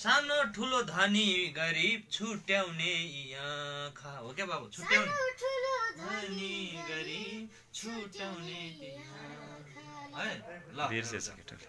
सानो ठुलो धनी गरिब छुट्याउने आँखा हो क्या बाबु छुट्याउने धनी गरिब छुट्याउने आँखा है ल बिर्सेछ केटाले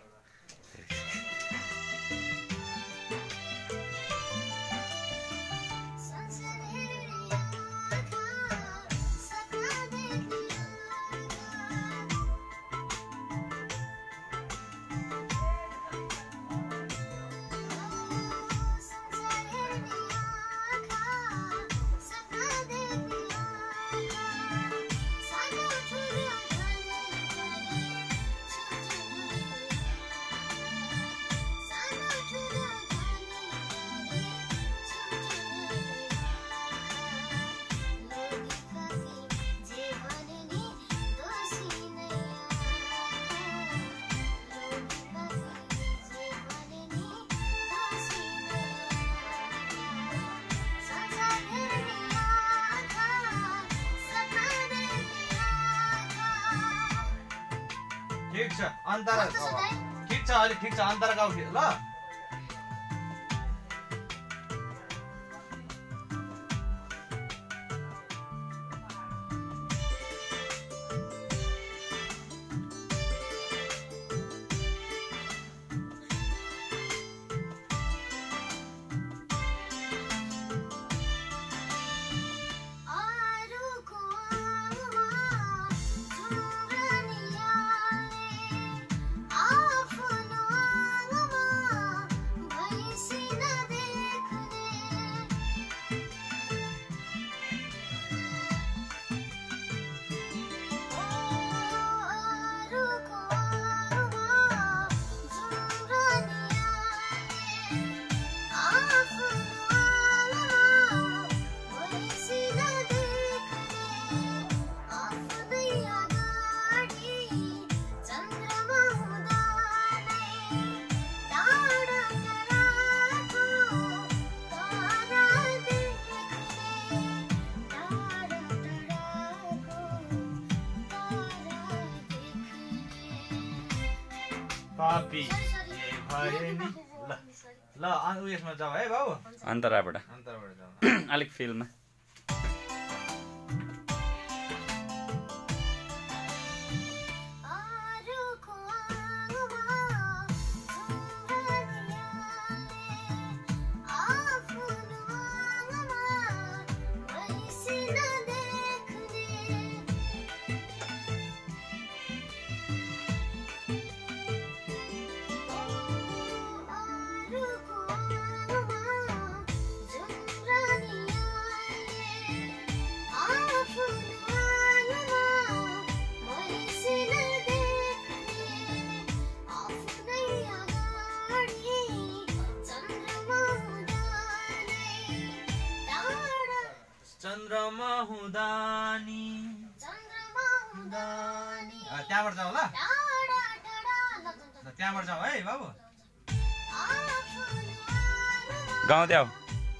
ठीक छ अन्तर ठीक छ अलि ठीक छ अन्तर गाउँ ल पापी भए नि ल उयसमा जाऊ है बाबु अन्तराबाट जाऊ अलिक फिल्ममा चन्द्रमा हुँदा नि त्यहाँबाट जाऊ ल त्यहाँबाट जाऊ है बाबु गाउँदै आऊ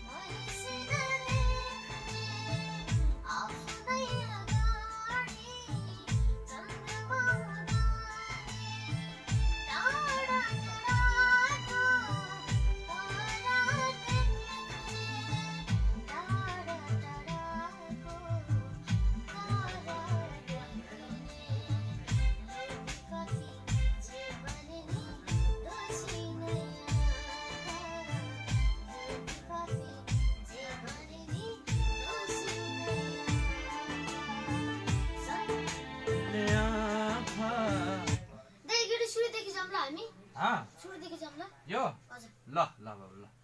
यो ल ल बाबु ल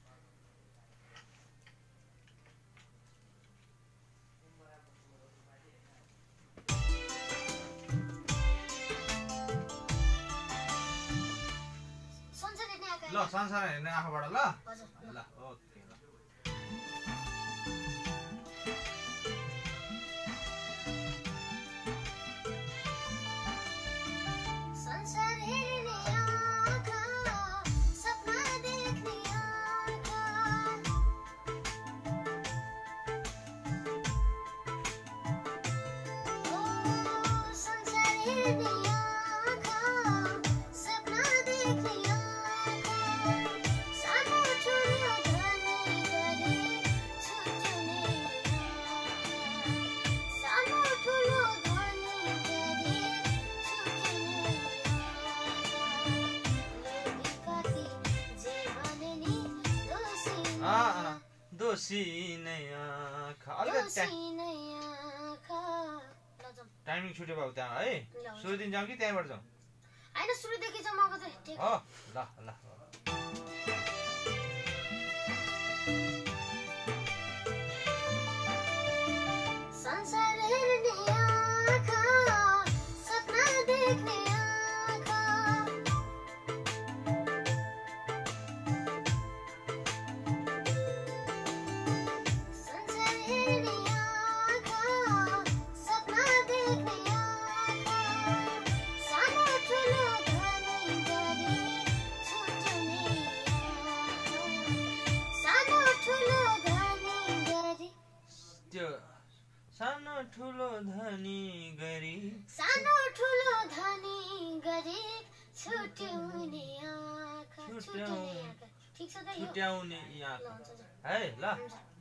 ल संसार हेर्ने आँखाबाट ल ल ओके ल सपना देखने आँखा सानो ठुलो दोषी नै आँखा टाइमिङ छुट्यो बाबु त्यहाँ है सुरु दिन जाउँ कि त्यहाँबाट जाउँ हैन सुरुदेखि चाहिँ मको चाहिँ ठीक हो ल ल संसार हेर्ने आँखा सपना देख्ने आँखा संसार हेर्ने आँखा सपना देख्ने आँखा सानो ठुलो धनी गरी छुट्ने आँखा सानो ठुलो धनी गरी त्यो सानो ठुलो धनी गरी छुट्याउने आँखा ठीक छ त छुट्याउने आँखा है ल